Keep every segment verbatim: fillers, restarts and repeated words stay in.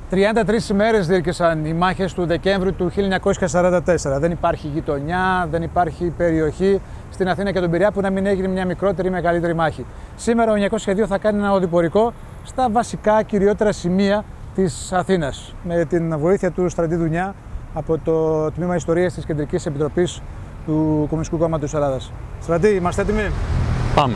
τριάντα τρεις ημέρες διήρκεσαν οι μάχες του Δεκέμβρη του χίλια εννιακόσια σαράντα τέσσερα. Δεν υπάρχει γειτονιά, δεν υπάρχει περιοχή στην Αθήνα και τον Πειραιά που να μην έγινε μια μικρότερη ή μεγαλύτερη μάχη. Σήμερα ο εννιακόσια δύο θα κάνει ένα οδηπορικό στα βασικά κυριότερα σημεία της Αθήνας με την βοήθεια του Στρατή Δουνιά από το Τμήμα Ιστορίας της Κεντρικής Επιτροπής του Κομμουνιστικού Κόμματος της Ελλάδας. Στρατή, είμαστε έτοιμοι? Πάμε.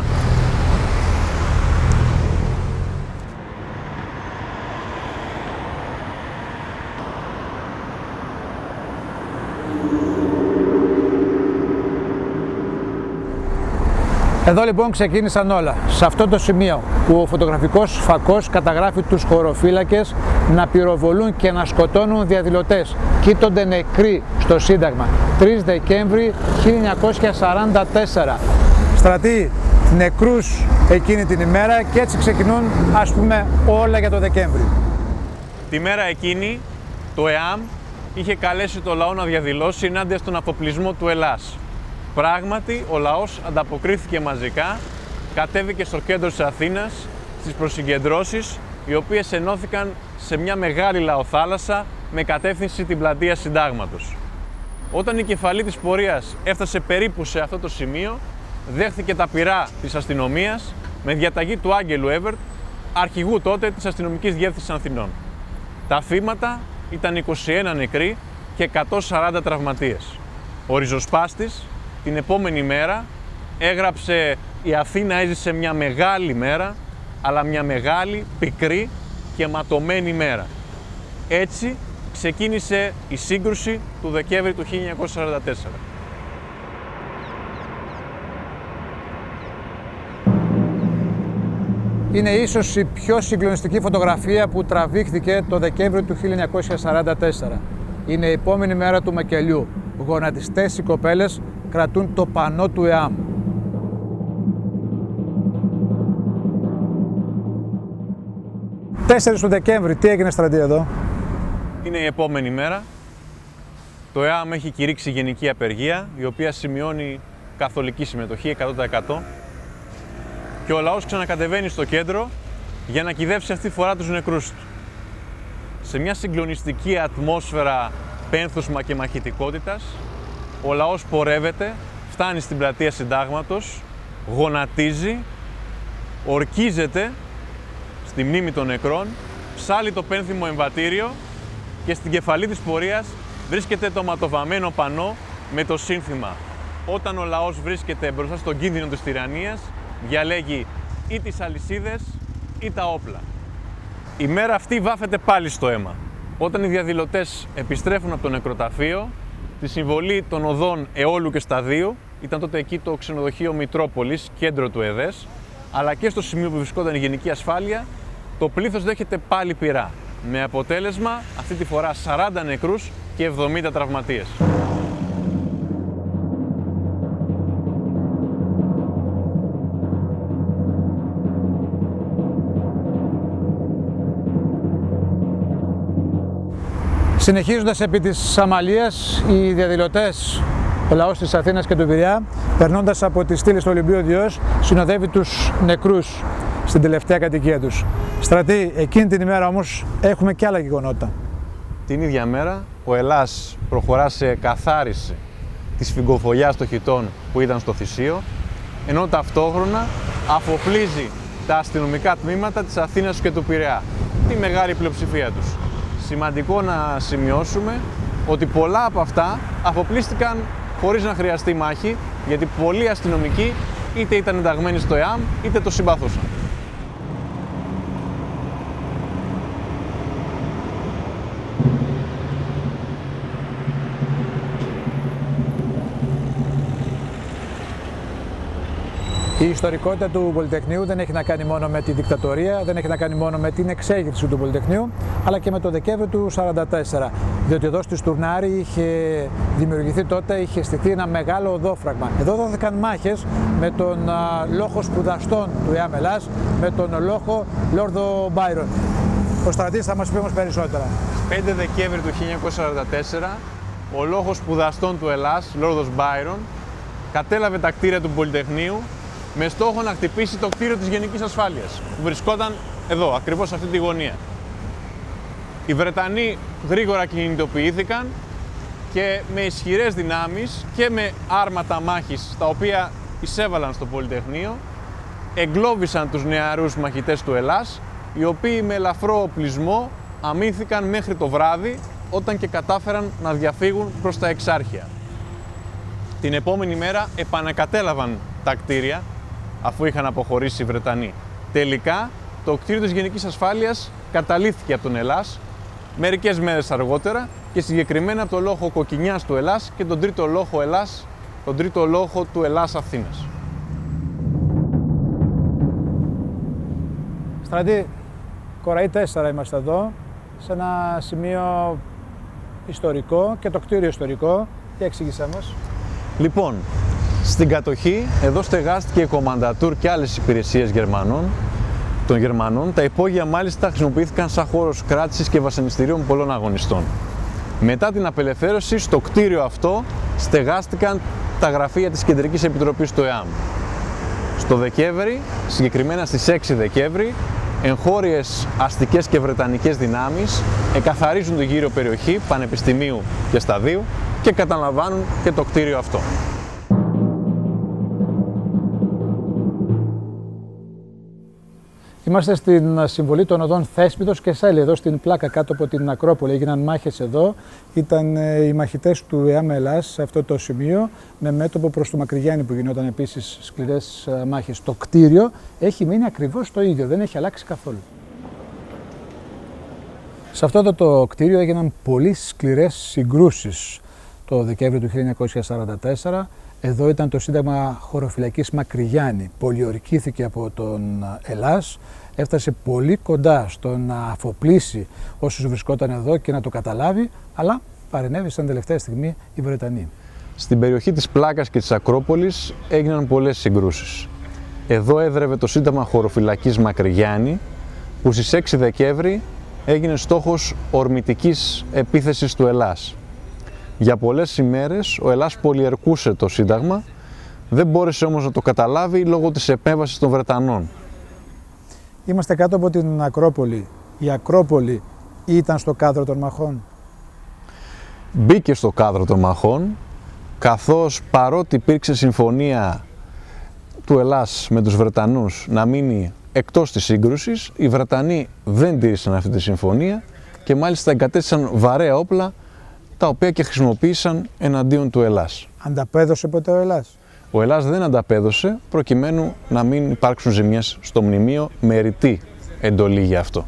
Εδώ λοιπόν ξεκίνησαν όλα, σε αυτό το σημείο που ο φωτογραφικός φακός καταγράφει τους χωροφύλακες να πυροβολούν και να σκοτώνουν διαδηλωτές. Κοίτονται νεκροί στο Σύνταγμα, τρεις Δεκέμβρη χίλια εννιακόσια σαράντα τέσσερα. Στρατή, νεκρούς εκείνη την ημέρα και έτσι ξεκινούν, ας πούμε, όλα για το Δεκέμβρη. Τη μέρα εκείνη το ΕΑΜ είχε καλέσει το λαό να διαδηλώσει ενάντια στον αφοπλισμό του Ελλάς. Πράγματι, ο λαός ανταποκρίθηκε μαζικά, κατέβηκε στο κέντρο της Αθήνας, στις προσυγκεντρώσεις, οι οποίες ενώθηκαν σε μια μεγάλη λαοθάλασσα με κατεύθυνση την πλατεία Συντάγματος. Όταν η κεφαλή της πορείας έφτασε περίπου σε αυτό το σημείο, δέχθηκε τα πυρά της αστυνομίας με διαταγή του Άγγελου Έβερτ, αρχηγού τότε της Αστυνομικής Διεύθυνσης Αθηνών. Τα θύματα ήταν είκοσι ένα νεκροί και εκατόν σαράντα τραυματίες. Ο ριζοσπάστης την επόμενη μέρα έγραψε «Η Αθήνα έζησε μια μεγάλη μέρα, αλλά μια μεγάλη, πικρή και ματωμένη μέρα». Έτσι ξεκίνησε η σύγκρουση του Δεκέμβρη του χίλια εννιακόσια σαράντα τέσσερα. Είναι ίσως η πιο συγκλονιστική φωτογραφία που τραβήχθηκε το Δεκέμβριο του χίλια εννιακόσια σαράντα τέσσερα. Είναι η επόμενη μέρα του μακελιού. Γονατιστές οι κοπέλες κρατούν το πανό του ΕΑΜ. τέσσερις του Δεκέμβρη, τι έγινε, Στρατή, εδώ? Είναι η επόμενη μέρα. Το ΕΑΜ έχει κηρύξει γενική απεργία, η οποία σημειώνει καθολική συμμετοχή εκατό τοις εκατό. Και ο λαός ξανακατεβαίνει στο κέντρο για να κυδεύσει αυτή τη φορά τους νεκρούς του. Σε μια συγκλονιστική ατμόσφαιρα πένθουσμα και μαχητικότητας, ο λαός πορεύεται, φτάνει στην πλατεία Συντάγματος, γονατίζει, ορκίζεται στη μνήμη των νεκρών, ψάλλει το πένθυμο εμβατήριο και στην κεφαλή της πορείας βρίσκεται το ματοβαμμένο πανό με το σύνθημα «Όταν ο λαός βρίσκεται μπροστά στον κίνδυνο της τυραννίας, διαλέγει ή τις αλυσίδες ή τα όπλα». Η μέρα αυτή βάφεται πάλι στο αίμα. Όταν οι διαδηλωτές επιστρέφουν από το νεκροταφείο, τη συμβολή των οδών Αιώλου και Σταδίου, ήταν τότε εκεί το ξενοδοχείο Μητρόπολης, κέντρο του ΕΔΕΣ, αλλά και στο σημείο που βρισκόταν η Γενική Ασφάλεια, το πλήθος δέχεται πάλι πυρά, με αποτέλεσμα αυτή τη φορά σαράντα νεκρούς και εβδομήντα τραυματίες. Συνεχίζοντας επί της Σαμαλίας, οι διαδηλωτές, ο λαός της Αθήνας και του Πειραιά, περνώντας από τη στήλη στο Ολυμπείο Διός, συνοδεύει τους νεκρούς στην τελευταία κατοικία τους. Στρατή, εκείνη την ημέρα όμως έχουμε και άλλα γεγονότα. Την ίδια μέρα, ο Ελλάς προχωρά σε καθάριση της σφυγγοφολιάς των χιτών που ήταν στο Θησίο, ενώ ταυτόχρονα αφοπλίζει τα αστυνομικά τμήματα της Αθήνας και του Πειραιά, τη μεγάλη πλειοψηφία τους. Σημαντικό να σημειώσουμε ότι πολλά από αυτά αφοπλίστηκαν χωρίς να χρειαστεί μάχη, γιατί πολλοί αστυνομικοί είτε ήταν ενταγμένοι στο ΕΑΜ είτε το συμπαθούσαν. Η ιστορικότητα του Πολυτεχνείου δεν έχει να κάνει μόνο με τη δικτατορία, δεν έχει να κάνει μόνο με την εξέγερση του Πολυτεχνείου, αλλά και με το Δεκέμβριο του χίλια εννιακόσια σαράντα τέσσερα. Διότι εδώ στη Στουρνάρη είχε δημιουργηθεί τότε, είχε στηθεί ένα μεγάλο οδόφραγμα. Εδώ δόθηκαν μάχες με τον α, λόχο σπουδαστών του ΕΑΜ Ελλάς, με τον λόχο Λόρδο Μπάιρον. Ο Στρατής θα μας πει όμως περισσότερα. πέντε Δεκέμβρη του χίλια εννιακόσια σαράντα τέσσερα, ο λόγος σπουδαστών του Ελλάς, Λόρδος Μπάιρον, κατέλαβε τα κτίρια του Πολυτεχνείου με στόχο να χτυπήσει το κτίριο της Γενικής Ασφάλειας, που βρισκόταν εδώ, ακριβώς σε αυτή τη γωνία. Οι Βρετανοί γρήγορα κινητοποιήθηκαν και με ισχυρές δυνάμεις και με άρματα μάχης τα οποία εισέβαλαν στο Πολυτεχνείο εγκλώβησαν τους νεαρούς μαχητές του Ελλάς, οι οποίοι με ελαφρό οπλισμό αμήνθηκαν μέχρι το βράδυ, όταν και κατάφεραν να διαφύγουν προς τα Εξάρχεια. Την επόμενη μέρα επανακατέλαβαν τα κτίρια, αφού είχαν αποχωρήσει οι Βρετανοί. Τελικά, το κτίριο της Γενικής Ασφάλειας καταλήφθηκε από τον Ελλάς μερικές μέρες αργότερα και συγκεκριμένα από το λόχο Κοκκινιάς του Ελλάς και τον τρίτο λόχο Ελλάς, τον τρίτο λόχο του Ελλάς Αθήνας. Στρατή, Κοραή τέσσερα είμαστε εδώ, σε ένα σημείο ιστορικό και το κτίριο ιστορικό. Τι εξήγησέ μας. Λοιπόν, στην κατοχή εδώ στεγάστηκε η Κομμαντατούρ και άλλες υπηρεσίες Γερμανών, των Γερμανών. Τα υπόγεια μάλιστα χρησιμοποιήθηκαν σαν χώρος κράτησης και βασανιστήριων πολλών αγωνιστών. Μετά την απελευθέρωση, στο κτίριο αυτό στεγάστηκαν τα γραφεία της Κεντρικής Επιτροπής του ΕΑΜ. Στο Δεκέμβρη, συγκεκριμένα στις έξι Δεκέμβρη, εγχώριες αστικές και βρετανικές δυνάμεις εκαθαρίζουν την γύρω περιοχή Πανεπιστημίου και Σταδίου και καταλαμβάνουν και το κτίριο αυτό. Είμαστε στην συμβολή των οδών Θέσπιτος και Σέλη, εδώ στην πλάκα κάτω από την Ακρόπολη. Έγιναν μάχες εδώ. Ήταν οι μαχητές του ΕΑΜ Ελλάς σε αυτό το σημείο, με μέτωπο προς το Μακρυγιάννη που γινόταν επίσης σκληρές μάχες. Το κτίριο έχει μείνει ακριβώς το ίδιο, δεν έχει αλλάξει καθόλου. Σε αυτό το, το κτίριο έγιναν πολύ σκληρές συγκρούσεις το Δεκέμβριο του χίλια εννιακόσια σαράντα τέσσερα. Εδώ ήταν το Σύνταγμα Χωροφυλακής Μακρυγιάννη. Πολιορκήθηκε από τον Ελλάς, έφτασε πολύ κοντά στο να αφοπλίσει όσους βρισκόταν εδώ και να το καταλάβει, αλλά παρενέβησαν τελευταία στιγμή οι Βρετανοί. Στην περιοχή της Πλάκας και της Ακρόπολης έγιναν πολλές συγκρούσεις. Εδώ έδρευε το Σύνταγμα Χωροφυλακής Μακρυγιάννη, που στις έξι Δεκέμβρη έγινε στόχος ορμητικής επίθεσης του Ελλάς. Για πολλές ημέρες ο Ελλάς πολιερκούσε το Σύνταγμα, δεν μπόρεσε όμως να το καταλάβει λόγω της επέμβασης των Βρετανών. Είμαστε κάτω από την Ακρόπολη. Η Ακρόπολη ήταν στο κάδρο των μαχών. Μπήκε στο κάδρο των μαχών, καθώς παρότι υπήρξε συμφωνία του Ελλάς με τους Βρετανούς να μείνει εκτός της σύγκρουσης, οι Βρετανοί δεν τήρησαν αυτή τη συμφωνία και μάλιστα εγκατέστησαν βαρέα όπλα, τα οποία και χρησιμοποίησαν εναντίον του Ελλάς. Ανταπέδωσε ποτέ ο Ελλάς? Ο Ελλάς δεν ανταπέδωσε, προκειμένου να μην υπάρξουν ζημιές στο μνημείο, με ρητή εντολή για αυτό.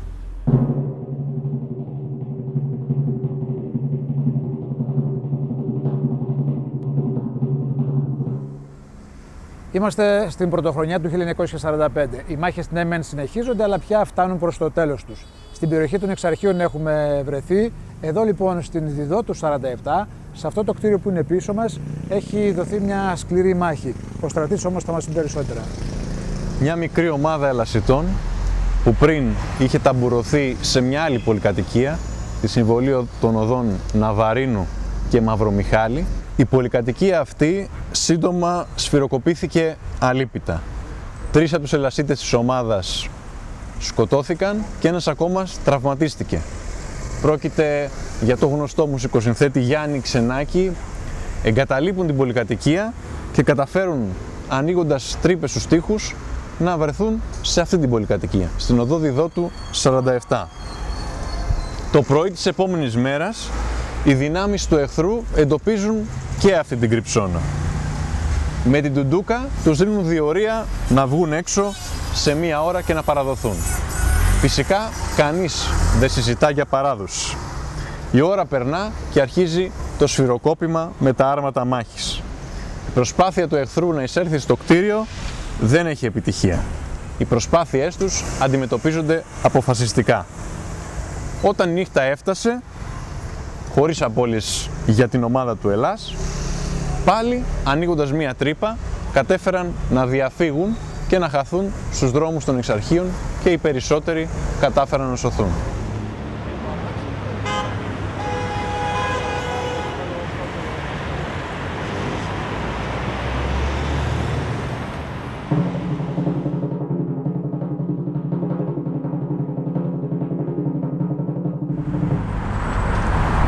Είμαστε στην πρωτοχρονιά του χίλια εννιακόσια σαράντα πέντε. Οι μάχες ναι μεν συνεχίζονται, αλλά πια φτάνουν προς το τέλος τους. Στην περιοχή των Εξαρχείων έχουμε βρεθεί. Εδώ λοιπόν στην Διδό του σαράντα επτά, σε αυτό το κτίριο που είναι πίσω μας, έχει δοθεί μια σκληρή μάχη. Ο στρατής όμως θα μας πει περισσότερα. Μια μικρή ομάδα ελασιτών που πριν είχε ταμπουρωθεί σε μια άλλη πολυκατοικία, τη συμβολή των οδών Ναβαρίνου και Μαυρομιχάλη. Η πολυκατοικία αυτή σύντομα σφυροκοπήθηκε αλίπητα. Τρεις από τους ελασίτες της ομάδας σκοτώθηκαν και ένας ακόμα τραυματίστηκε. Πρόκειται για το γνωστό μουσικοσυνθέτη Γιάννη Ξενάκη. Εγκαταλείπουν την πολυκατοικία και καταφέρουν, ανοίγοντας τρύπες στους τοίχους, να βρεθούν σε αυτή την πολυκατοικία, στην οδό Διδότου σαράντα επτά. Το πρωί της επόμενης μέρας, οι δυνάμεις του εχθρού εντοπίζουν και αυτή την κρυψώνα. Με την τουντούκα τους δίνουν διορία να βγουν έξω σε μία ώρα και να παραδοθούν. Φυσικά κανείς δεν συζητά για παράδοση. Η ώρα περνά και αρχίζει το σφυροκόπημα με τα άρματα μάχης. Η προσπάθεια του εχθρού να εισέλθει στο κτίριο δεν έχει επιτυχία. Οι προσπάθειές τους αντιμετωπίζονται αποφασιστικά. Όταν η νύχτα έφτασε, χωρίς απώλειες για την ομάδα του Ελλάς, πάλι ανοίγοντας μία τρύπα κατέφεραν να διαφύγουν και να χαθούν στους δρόμους των Εξαρχείων και οι περισσότεροι κατάφεραν να σωθούν.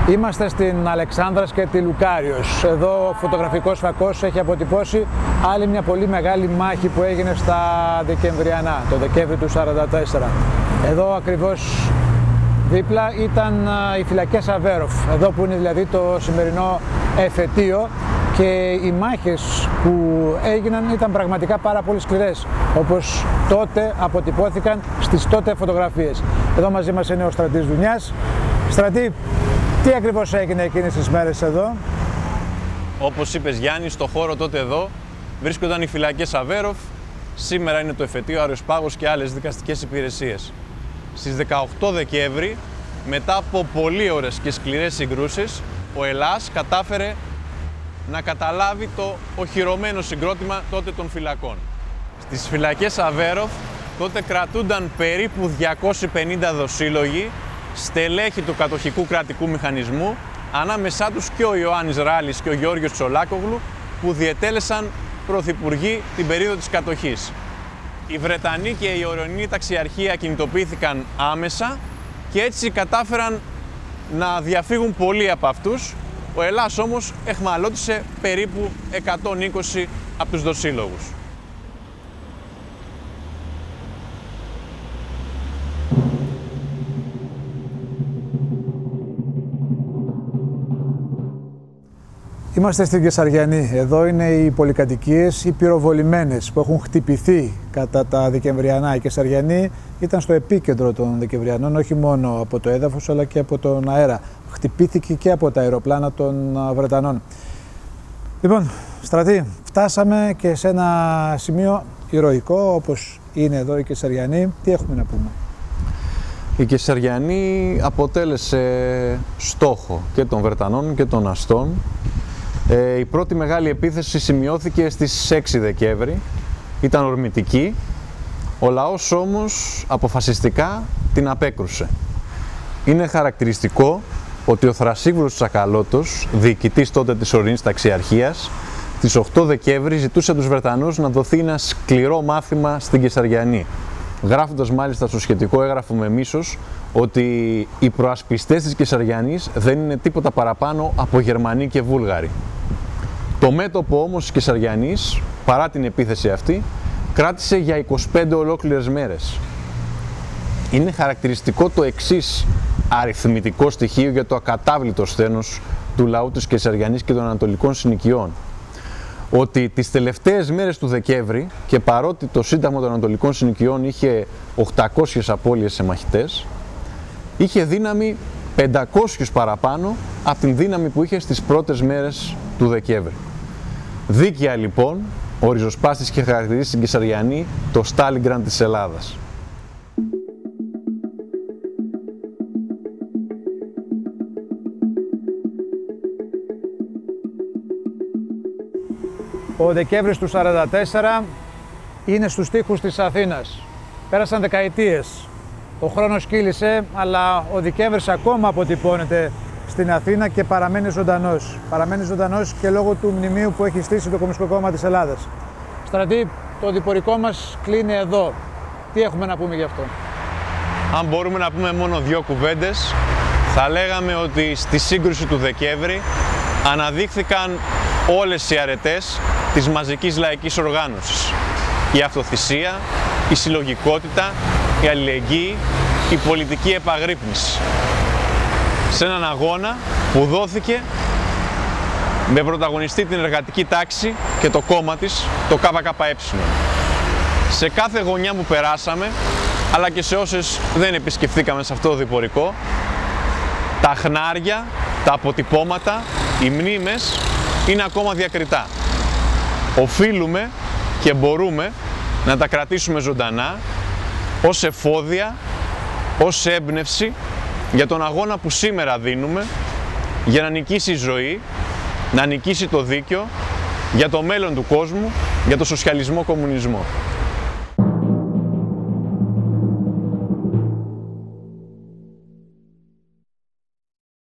Είμαστε στην Αλεξάνδρας και τη Λουκάριος. Εδώ ο φωτογραφικός φακός έχει αποτυπώσει άλλη μια πολύ μεγάλη μάχη που έγινε στα Δεκεμβριανά, το Δεκέμβρη του σαράντα τέσσερα. Εδώ ακριβώς δίπλα ήταν οι φυλακές Αβέροφ, εδώ που είναι δηλαδή το σημερινό εφετείο, και οι μάχες που έγιναν ήταν πραγματικά πάρα πολύ σκληρές, όπως τότε αποτυπώθηκαν στις τότε φωτογραφίες. Εδώ μαζί μας είναι ο Στρατής Δουνιάς. Στρατή, τι ακριβώς έγινε εκείνες τις μέρες εδώ? Όπως είπες Γιάννη, στο χώρο τότε εδώ βρίσκονταν οι φυλακές Αβέροφ, σήμερα είναι το εφετείο Αριοσπάγος και άλλες δικαστικές υπηρεσίες. Στις δεκαοκτώ Δεκέμβρη, μετά από πολλοί ώρες και σκληρές συγκρούσεις, ο Ελλάς κατάφερε να καταλάβει το οχυρωμένο συγκρότημα τότε των φυλακών. Στις φυλακές Αβέροφ τότε κρατούνταν περίπου διακόσιοι πενήντα δοσύλλογοι, στελέχη του κατοχικού κρατικού μηχανισμού, ανάμεσά τους και ο Ιωάννης Ράλης και ο Γεώργιος Τσολάκογλου, που διετέλεσαν πρωθυπουργοί την περίοδο της κατοχής. Οι Βρετανοί και η ορεινή ταξιαρχία κινητοποιήθηκαν άμεσα και έτσι κατάφεραν να διαφύγουν πολλοί από αυτούς. Ο Ελλάς όμως εχμαλώτισε περίπου εκατόν είκοσι από τους δοσύλλογους. Είμαστε στην Κεσαριανή. Εδώ είναι οι πολυκατοικίες, οι πυροβολημένες που έχουν χτυπηθεί κατά τα Δεκεμβριανά. Η Κεσαριανή ήταν στο επίκεντρο των Δεκεμβριανών, όχι μόνο από το έδαφος αλλά και από τον αέρα. Χτυπήθηκε και από τα αεροπλάνα των Βρετανών. Λοιπόν, Στρατή, φτάσαμε και σε ένα σημείο ηρωικό όπως είναι εδώ η Κεσαριανή. Τι έχουμε να πούμε? Η Κεσαριανή αποτέλεσε στόχο και των Βρετανών και των αστών. Ε, η πρώτη μεγάλη επίθεση σημειώθηκε στις έξι Δεκέμβρη, ήταν ορμητική, ο λαός όμως αποφασιστικά την απέκρουσε. Είναι χαρακτηριστικό ότι ο Θρασίβουλος Τσακαλώτος, διοικητής τότε της ορεινής ταξιαρχίας, τις οκτώ Δεκέμβρη ζητούσε από τους Βρετανούς να δοθεί ένα σκληρό μάθημα στην Κεσαριανή, γράφοντας μάλιστα στο σχετικό έγγραφο με μίσος ότι οι προασπιστές της Κεσαριανής δεν είναι τίποτα παραπάνω από Γερμανοί και Βούλγαροι. Το μέτωπο όμως της Κεσαριανής, παρά την επίθεση αυτή, κράτησε για είκοσι πέντε ολόκληρες μέρες. Είναι χαρακτηριστικό το εξής αριθμητικό στοιχείο για το ακατάβλητο σθένος του λαού της Κεσαριανής και των Ανατολικών συνοικιών. Ότι τις τελευταίες μέρες του Δεκέμβρη, και παρότι το Σύνταγμα των Ανατολικών συνοικιών είχε οκτακόσιες απώλειες σε μαχητές, είχε δύναμη πεντακόσιους παραπάνω από την δύναμη που είχε στις πρώτες μέρες του Δεκέμβρη. Δίκαια λοιπόν, ο ριζοσπάστης και χαρακτηρίζει στην Κεσαριανή το Στάλιγκραντ της Ελλάδας. Ο Δεκέμβρης του σαράντα τέσσερα είναι στους τοίχους της Αθήνας. Πέρασαν δεκαετίες. Ο χρόνος κύλησε, αλλά ο Δεκέμβρης ακόμα αποτυπώνεται στην Αθήνα και παραμένει ζωντανός. Παραμένει ζωντανός και λόγω του μνημείου που έχει στήσει το Κομμουνιστικό Κόμμα της Ελλάδας. Στρατή, το διπορικό μας κλείνει εδώ. Τι έχουμε να πούμε γι' αυτό? Αν μπορούμε να πούμε μόνο δύο κουβέντες, θα λέγαμε ότι στη σύγκρουση του Δεκέμβρη αναδείχθηκαν όλες οι αρετές της μαζικής λαϊκής οργάνωσης. Η αυτοθυσία, η συλλογικότητα, η αλληλεγγύη, η πολιτική επαγρύπνηση. Σε έναν αγώνα που δόθηκε με πρωταγωνιστή την εργατική τάξη και το κόμμα της, το ΚΚΕ. Σε κάθε γωνιά που περάσαμε, αλλά και σε όσες δεν επισκεφθήκαμε σε αυτό το διπορικό, τα χνάρια, τα αποτυπώματα, οι μνήμες είναι ακόμα διακριτά. Οφείλουμε και μπορούμε να τα κρατήσουμε ζωντανά ως εφόδια, ως έμπνευση για τον αγώνα που σήμερα δίνουμε για να νικήσει η ζωή, να νικήσει το δίκαιο, για το μέλλον του κόσμου, για το σοσιαλισμό κομμουνισμό.